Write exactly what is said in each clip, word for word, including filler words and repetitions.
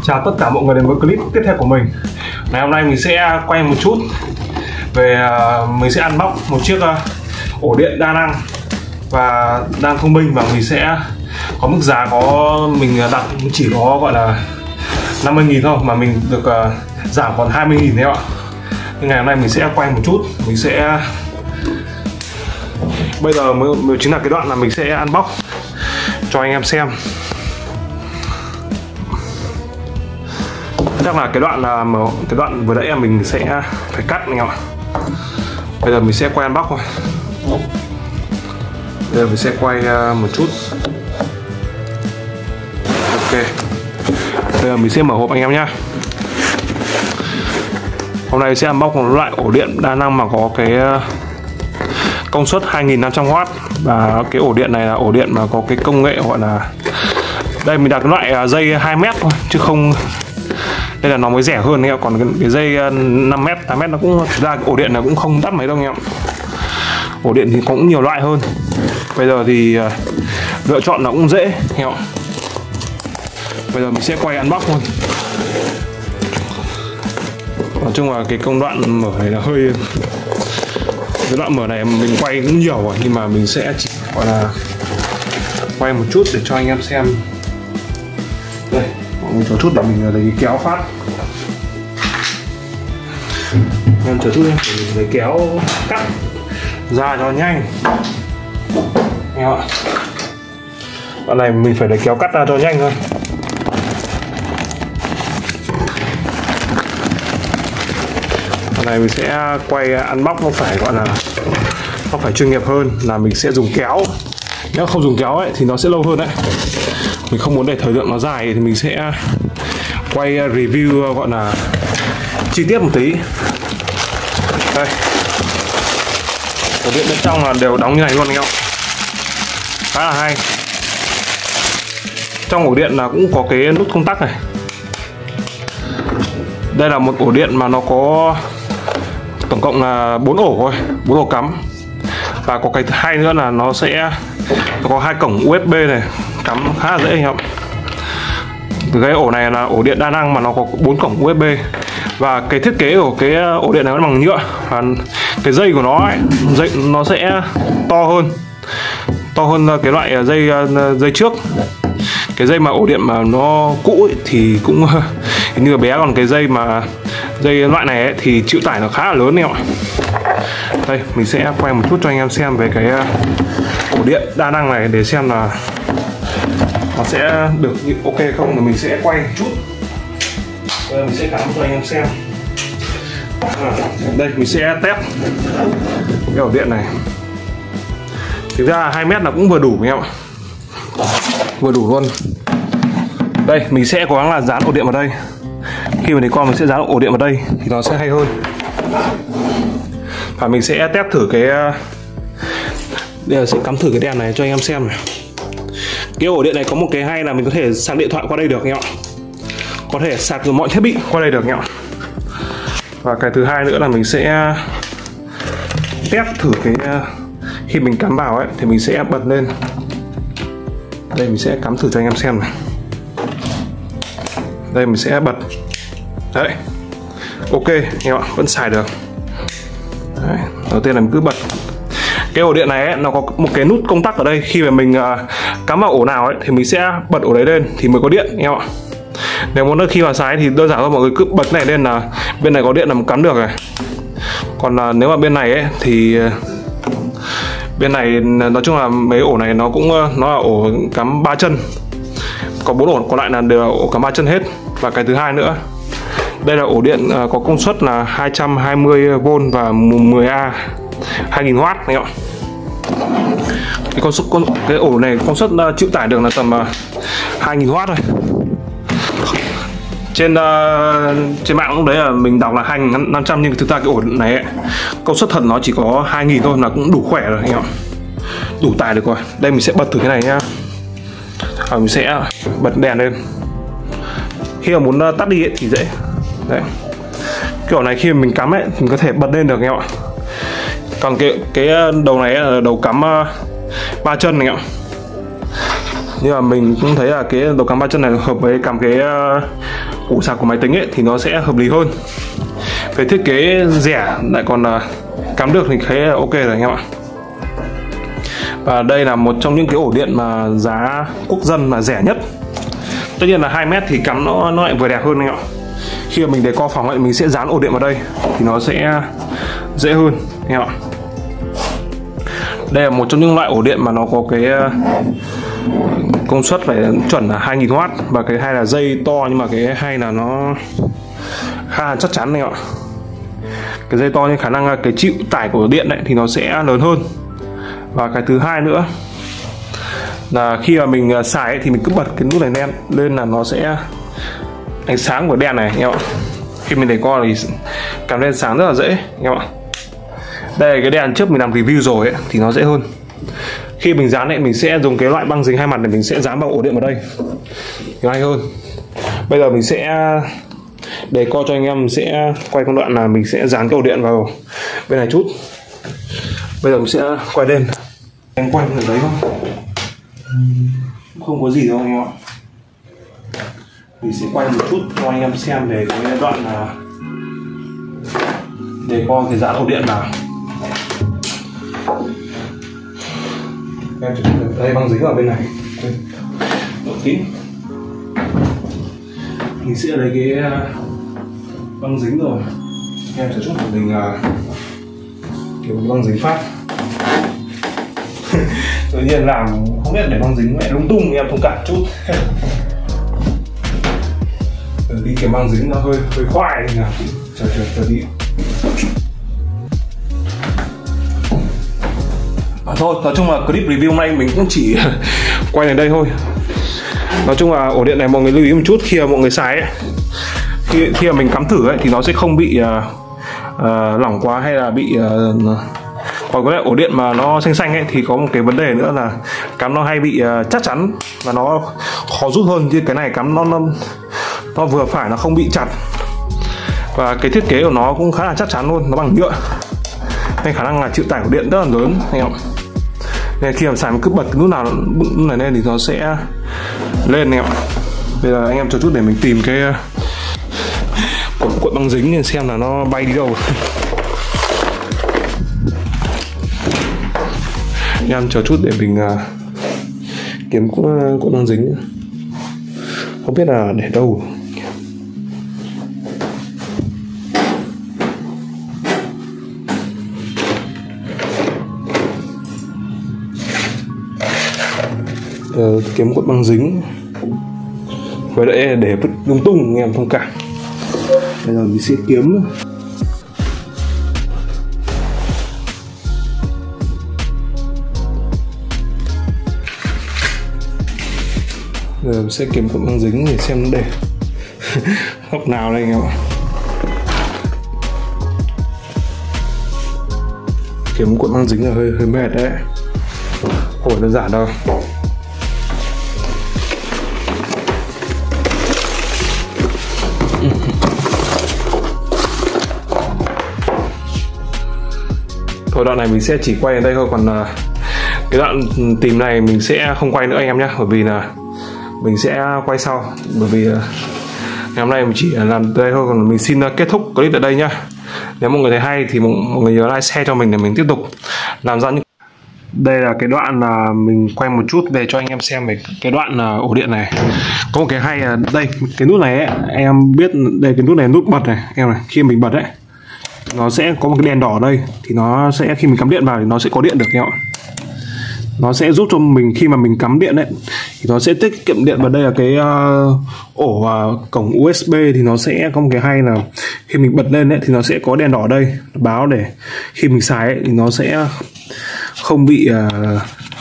Chào tất cả mọi người đến với clip tiếp theo của mình. Ngày hôm nay mình sẽ quay một chút về uh, mình sẽ unbox một chiếc uh, ổ điện đa năng và đang thông minh, và mình sẽ có mức giá có mình đặt chỉ có gọi là năm mươi nghìn thôi mà mình được uh, giảm còn hai mươi nghìn đấy ạ. Nhưng ngày hôm nay mình sẽ quay một chút, mình sẽ bây giờ mới, mới chính là cái đoạn là mình sẽ unbox cho anh em xem. Chắc là cái đoạn là cái đoạn vừa nãy em mình sẽ phải cắt anh em ạ. Bây giờ mình sẽ quay unbox thôi. Bây giờ mình sẽ quay một chút. Ok. Bây giờ mình sẽ mở hộp anh em nhá. Hôm nay sẽ unbox một loại ổ điện đa năng mà có cái công suất hai nghìn năm trăm oát, và cái ổ điện này là ổ điện mà có cái công nghệ gọi là, đây mình đặt cái loại dây hai mét thôi chứ không, đây là nó mới rẻ hơn anh em, còn cái, cái dây năm mét tám mét nó cũng thực ra cái ổ điện này cũng không đắt mấy đâu anh em. Ổ điện thì cũng nhiều loại hơn. Bây giờ thì uh, lựa chọn nó cũng dễ anh em. Bây giờ mình sẽ quay unbox thôi. Nói chung là cái công đoạn mở này là hơi, cái đoạn mở này mình quay cũng nhiều rồi, nhưng mà mình sẽ chỉ gọi là quay một chút để cho anh em xem. Đây, mình cho chút để mình lấy kéo phát. Em chờ chút nhé, để mình lấy kéo cắt ra cho nhanh. Nghe ạ. Đoạn này mình phải lấy kéo cắt ra cho nhanh thôi. Đoạn này mình sẽ quay unbox nó phải gọi là nó phải chuyên nghiệp hơn, là mình sẽ dùng kéo. Nếu không dùng kéo ấy thì nó sẽ lâu hơn đấy. Mình không muốn để thời lượng nó dài thì mình sẽ quay review gọi là chi tiết một tí. Đây, ổ điện bên trong là đều đóng như này luôn anh em, khá là hay. Trong ổ điện là cũng có cái nút công tắc này. Đây là một ổ điện mà nó có tổng cộng là bốn ổ thôi, bốn ổ cắm. Và có cái hay nữa là nó sẽ nó có hai cổng u ét bê này, cắm khá là dễ anh em. Cái ổ này là ổ điện đa năng mà nó có bốn cổng u ét bê, và cái thiết kế của cái ổ điện này nó bằng nhựa, và cái dây của nó ấy, dây nó sẽ to hơn to hơn cái loại dây dây trước. Cái dây mà ổ điện mà nó cũ ấy, thì cũng như là bé, còn cái dây mà dây loại này ấy, thì chịu tải nó khá là lớn anh em ạ. Đây mình sẽ quay một chút cho anh em xem về cái ổ điện đa năng này để xem là nó sẽ được ok không, thì mình sẽ quay một chút. Bây giờ mình sẽ cắm cho anh em xem. À, đây mình sẽ test cái ổ điện này. Thực ra hai mét là cũng vừa đủ anh em ạ, vừa đủ luôn. Đây mình sẽ cố gắng là dán ổ điện vào đây. Khi mà đến con mình sẽ dán ổ điện vào đây thì nó sẽ hay hơn. Và mình sẽ test thử cái, bây giờ sẽ cắm thử cái đèn này cho anh em xem này. Cái ổ điện này có một cái hay là mình có thể sạc điện thoại qua đây được anh em ạ, có thể sạc được mọi thiết bị qua đây được anh em ạ. Và cái thứ hai nữa là mình sẽ test thử cái, khi mình cắm vào ấy thì mình sẽ bật lên. Đây mình sẽ cắm thử cho anh em xem này. Đây mình sẽ bật. Đấy, ok anh em ạ, vẫn xài được. Đấy, đầu tiên là mình cứ bật. Cái ổ điện này ấy, nó có một cái nút công tắc ở đây. Khi mà mình uh, cắm vào ổ nào ấy thì mình sẽ bật ổ đấy lên thì mới có điện anh em ạ. Nếu muốn khi mà xài thì đơn giản thôi, mọi người cứ bật cái này lên là bên này có điện là mình cắm được rồi. Còn uh, nếu mà bên này ấy thì uh, bên này nói chung là mấy ổ này nó cũng uh, nó là ổ cắm ba chân. Có bốn ổ còn lại là đều là ổ cắm ba chân hết. Và cái thứ hai nữa, đây là ổ điện uh, có công suất là hai trăm hai mươi vôn và mười A, hai nghìn oát anh ạ. Cái công suất con, cái ổ này công suất uh, chịu tải được là tầm uh, hai nghìn oát thôi. Trên uh, trên mạng cũng đấy là mình đọc là hai nghìn năm trăm, nhưng thực ra cái ổ này ấy, công suất thật nó chỉ có hai nghìn thôi là cũng đủ khỏe rồi anh ạ. Đủ tải được rồi. Đây mình sẽ bật thử cái này nhá. Và mình sẽ bật đèn lên. Khi mà muốn tắt đi ấy, thì dễ. Đấy. Kiểu này khi mà mình cắm ấy mình có thể bật lên được anh em ạ. Còn cái cái đầu này là đầu cắm ba chân anh em ạ. Nhưng mà mình cũng thấy là cái đầu cắm ba chân này hợp với cầm cái ổ sạc của máy tính ấy thì nó sẽ hợp lý hơn. Về thiết kế rẻ lại còn uh, cắm được thì thấy là ok rồi anh em ạ. Và đây là một trong những cái ổ điện mà giá quốc dân mà rẻ nhất. Tất nhiên là hai mét thì cắm nó nó lại vừa đẹp hơn anh ạ. Khi mà mình để co phòng lại mình sẽ dán ổ điện vào đây thì nó sẽ dễ hơn anh em ạ. Đây là một trong những loại ổ điện mà nó có cái công suất phải chuẩn là hai nghìn oát, và cái hai là dây to, nhưng mà cái hai là nó khá là chắc chắn này ạ. Cái dây to nên khả năng cái chịu tải của điện đấy thì nó sẽ lớn hơn. Và cái thứ hai nữa là khi mà mình xài ấy, thì mình cứ bật cái nút này lên lên là nó sẽ ánh sáng của đèn này anh em ạ. Khi mình để co thì cảm đèn sáng rất là dễ anh em ạ. Đây cái đèn trước mình làm review rồi ấy, thì nó dễ hơn. Khi mình dán ấy mình sẽ dùng cái loại băng dính hai mặt để mình sẽ dán vào ổ điện vào đây thì hay hơn. Bây giờ mình sẽ để co cho anh em sẽ quay công đoạn là mình sẽ dán cái ổ điện vào bên này chút. Bây giờ mình sẽ quay lên. Anh quay được đấy không? Không có gì đâu anh em ạ. Mình sẽ quay một chút cho anh em xem về cái đoạn là để co cái dán ổ điện vào. Em đây băng dính ở bên này độ kín. Mình sẽ lấy cái băng dính rồi em sẽ chút của mình kiểu băng dính phát. Tự nhiên làm không biết để băng dính mẹ lung tung, em thông cảm chút. Đi cái băng dính nó hơi hơi khoai thì nào chờ chờ chờ đi. À, thôi nói chung là clip review hôm nay mình cũng chỉ quay đến đây thôi. Nói chung là ổ điện này mọi người lưu ý một chút khi mà mọi người xài ấy, khi khi mà mình cắm thử ấy thì nó sẽ không bị uh, uh, lỏng quá hay là bị uh, còn cái ổ điện mà nó xanh xanh ấy thì có một cái vấn đề nữa là cắm nó hay bị uh, chắc chắn và nó khó rút hơn, chứ cái này cắm nó nó nó vừa phải, nó không bị chặt, và cái thiết kế của nó cũng khá là chắc chắn luôn, nó bằng nhựa nên khả năng là chịu tải của điện rất là lớn anh em. Nên khi mà xài mình cứ bật cái nút nào nút này lên thì nó sẽ lên anh em. Bây giờ anh em cho chút để mình tìm cái cuộn cuộn băng dính để xem là nó bay đi đâu. Anh em chờ chút để mình uh, kiếm cuộn, cuộn băng dính, không biết là để đâu. Ờ, kiếm cuộn băng dính với lại để vứt lung tung anh em thông cảm. Bây giờ mình sẽ kiếm. Giờ mình sẽ kiếm cuộn băng dính để xem nó để góc nào đây anh em ạ. Kiếm cuộn băng dính là hơi hơi mệt đấy, không phải đơn giản đâu. Thôi đoạn này mình sẽ chỉ quay đến đây thôi, còn uh, cái đoạn tìm này mình sẽ không quay nữa anh em nhé, bởi vì là mình sẽ quay sau, bởi vì uh, ngày hôm nay mình chỉ làm đây thôi, còn mình xin uh, kết thúc clip tại đây nhá. Nếu mọi người thấy hay thì mọi, mọi người nhớ like share cho mình để mình tiếp tục làm ra những. Đây là cái đoạn là mình quay một chút về cho anh em xem về cái đoạn là ổ điện này. Có một cái hay là đây, cái nút này ấy, em biết đây, cái nút này nút bật này em này, khi mình bật đấy nó sẽ có một cái đèn đỏ ở đây, thì nó sẽ khi mình cắm điện vào thì nó sẽ có điện được em ạ. Nó sẽ giúp cho mình khi mà mình cắm điện đấy thì nó sẽ tiết kiệm điện. Và đây là cái uh, ổ uh, cổng u ét bê thì nó sẽ có một cái hay là khi mình bật lên đấy thì nó sẽ có đèn đỏ ở đây báo để khi mình xài ấy, thì nó sẽ không bị uh,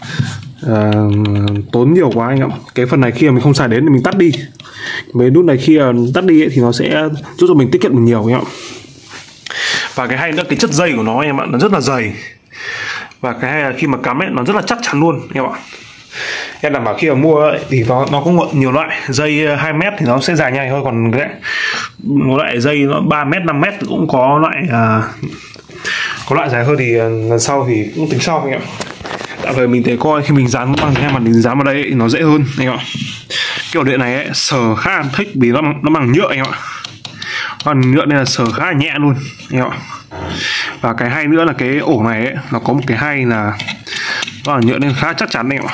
uh, tốn nhiều quá anh ạ. Cái phần này khi mà mình không xài đến thì mình tắt đi. Mấy nút này khi uh, tắt đi ấy, thì nó sẽ giúp cho mình tiết kiệm được nhiều anh ạ. Và cái hay nữa, cái chất dây của nó em ạ, nó rất là dày. Và cái hay là khi mà cắm ấy nó rất là chắc chắn luôn em ạ. Em đảm bảo khi mà mua ấy, thì nó nó có nhiều loại dây hai mét thì nó sẽ dài nhanh thôi, còn cái một loại dây nó ba mét năm mét cũng có loại uh, có loại dài hơn thì lần sau thì cũng tính sau anh ạ. Tại vì mình thấy coi khi mình dán băng hai mặt mình dán vào đây ấy, nó dễ hơn anh ạ. Cái ổ điện này ấy, sờ khá là thích vì nó nó bằng nhựa anh em ạ. Còn nhựa nên là sờ khá là nhẹ luôn anh em ạ. Và cái hay nữa là cái ổ này ấy, nó có một cái hay là nó là nhựa nên khá chắc chắn anh em ạ.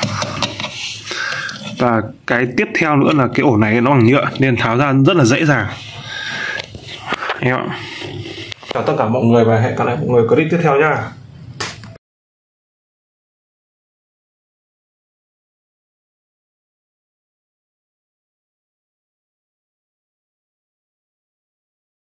Và cái tiếp theo nữa là cái ổ này nó bằng nhựa nên tháo ra rất là dễ dàng anh em ạ. Chào tất cả mọi người và hẹn gặp lại mọi người clip tiếp theo nha.